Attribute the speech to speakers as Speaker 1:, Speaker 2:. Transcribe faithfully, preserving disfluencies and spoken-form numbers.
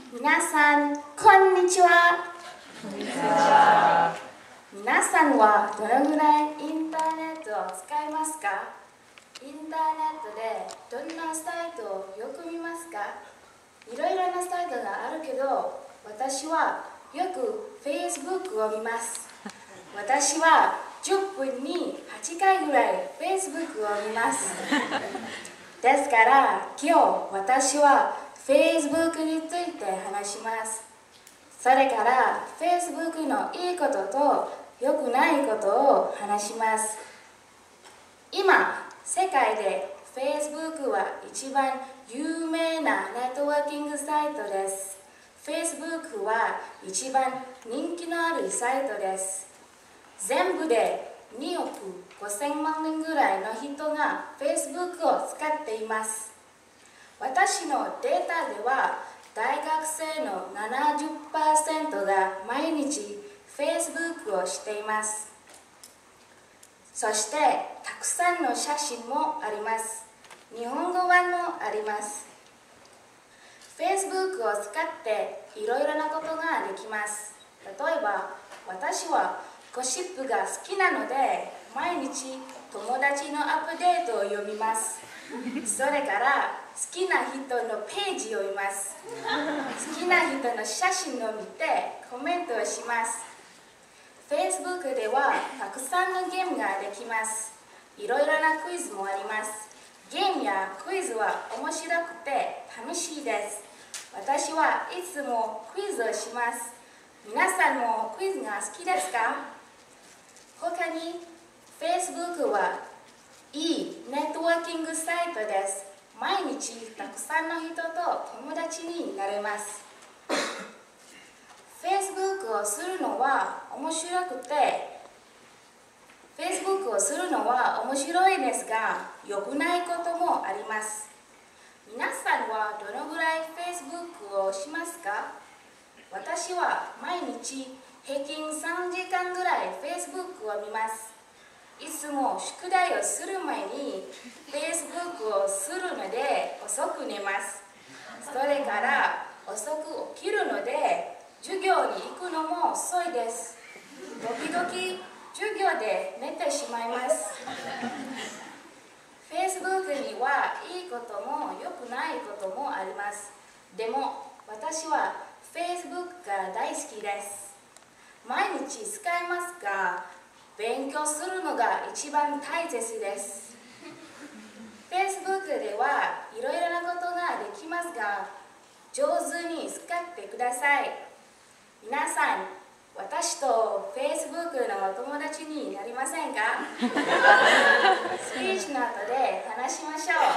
Speaker 1: 皆さん、こんにちは。こんにちは。皆さんはどのぐらいインターネットを使いますか？インターネットでどんなサイトをよく見ますか？いろいろなサイトがあるけど、私はよく Facebook を見ます。私はじゅっぷんにはちかいぐらい Facebook を見ます。ですから今日私は Facebook について話します。それから Facebook のいいことと良くないことを話します。今、世界で Facebook は一番有名なネットワーキングサイトです。Facebook は一番人気のあるサイトです。全部でにおくごせんまんにんぐらいの人が Facebook を使っています。私のデータでは大学生の ななじゅっパーセント が毎日 Facebook をしています。そしてたくさんの写真もあります。日本語版もあります。Facebook を使っていろいろなことができます。例えば、私はゴシップが好きなので毎日友達のアップデートを読みます。それから好きな人のページを見ます。好きな人の写真を見てコメントをします。Facebook ではたくさんのゲームができます。いろいろなクイズもあります。ゲームやクイズは面白くて楽しいです。私はいつもクイズをします。皆さんもクイズが好きですか？他に Facebook はいいネットワーキングサイトです。毎日たくさんの人と友達になれます。Facebook をするのは面白くて Facebook をするのは面白いですが、良くないこともあります。皆さんはどのぐらい Facebook をしますか？私は毎日平均さんじかんぐらい Facebook を見ます。いつも宿題をする前に Facebook をするので遅く寝ます。それから遅く起きるので授業に行くのも遅いです。時々授業で寝てしまいます。Facebook にはいいことも良くないこともあります。でも私は Facebook が大好きです。毎日使いますが、勉強するのが一番大切です。Facebook ではいろいろなことができますが、上手に使ってください。皆さん、私と Facebook のお友達になりませんか？スピーチの後で話しましょう。